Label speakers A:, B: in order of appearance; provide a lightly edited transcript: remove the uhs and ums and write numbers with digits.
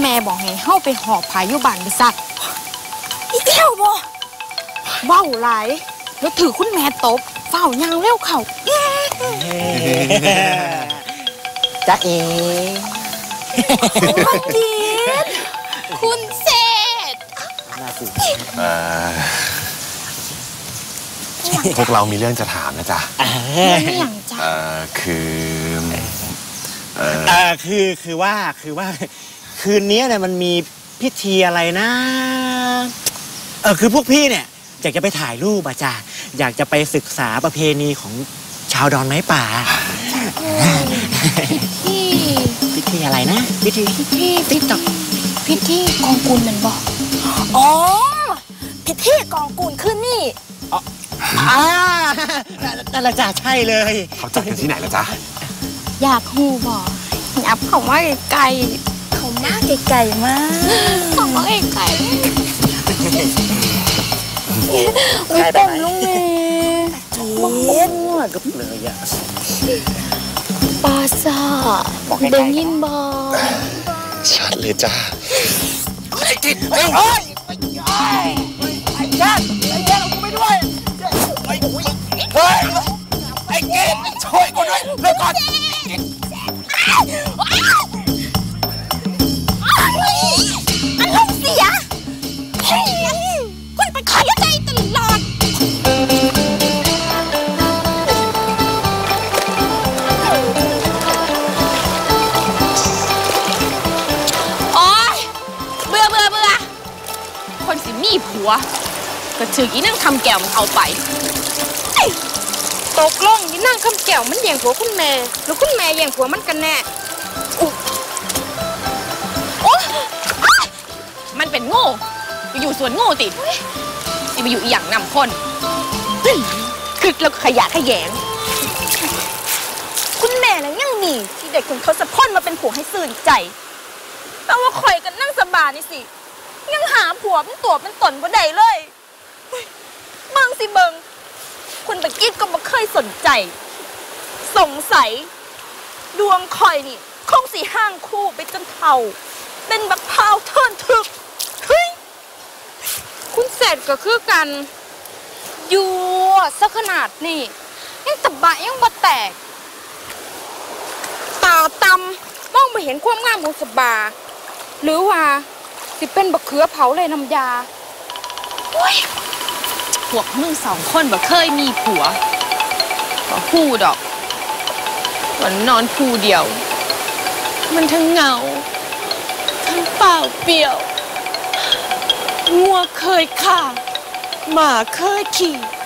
A: ม่บอกให้เฮาไปหอบพายุบานไปซัก
B: อีเจ้าบ่
A: เว้าหลายแล้วถือคุณแม่ตบเฝ้ายังเร็วเข่า
C: จ๊ะเอ๋
A: คุณจีนคุณเศษ
D: พวกเรามีเรื่องจะถามนะจ๊ะ
A: ไม่อย่างจ้ะ
C: คือว่าคืนนี้เนี่ยมันมีพิธีอะไรนะคือพวกพี่เนี่ยอยากจะไปถ่ายรูปอ่ะจ้ะอยากจะไปศึกษาประเพณีของชาวดอนไม้ป่าพิธีอะไรนะพิธี
A: กองกูลมันบอก
B: อ๋อพิธีกองกูลขึ้นนี่
C: นั่นแหละจ้ะใช่เลย
D: เขาจัดกันที่ไหนล่ะจ๊ะ
A: อยากฮู้บอกอยากเขาว่าไก่
B: เขามากไก่มาก
A: เขาว่าไก่อุ้ยต้มลุงเมย์
C: กินกับเลยอะ
A: ปลาซ่าเด้งยินบอก
D: ชัดเลยจ้า
C: ไอ้กินไอ้แจ๊ดเรากูไม่ด้วยไอ้กินช่วยกูด้วยเลิกก่อน
B: อารมณ์เสียคุณไปขายใจตลอด
A: โอ๊ยเบื่อคนสิมีผัวก็ถืออีนั่งคำแก้วมันเอาไปตกลงอีนั่งคำแก้วมันแย่งผัวคุณแม่แล้วคุณแม่แย่งผัวมันกันแน่มันเป็นโง่ไปอยู่สวนโง่ติไปอยู่อีหยังนำคนคือแล้วขยะขยง
B: คุณแม่แล้วยังมีที่เด็กคุณทศพลมาเป็นผัวให้สื่นใจแต่ว่าข่อยกันนั่งสบายนี่สิยังหาผัวเป็นตัวเป็นตนบ่ได้เลยเบิ่งสิเบิ่งคุณตะกี้ก็บ่เคยสนใจสงสัยดวงข่อยนี่คงสิห่างคู่ไปจนเฒ่าเป็นบักพร้าวเทินถึก
A: คุณเสร็จก็คือกันอยู่ซะขนาดนี่ยังตะบะยังบ่แตกตาตำมองไม่เห็นความงามของสบาหรือว่าสิเป็นบักเขือเผาเลยน้ำยาพวกมึงสองคนบ่เคยมีผัวก็คู่ดอกวันนอนคู่เดียวมันทั้งเหงาทั้งเปล่าเปลี่ยวงัวเคยฆ่าหมาเคยขี่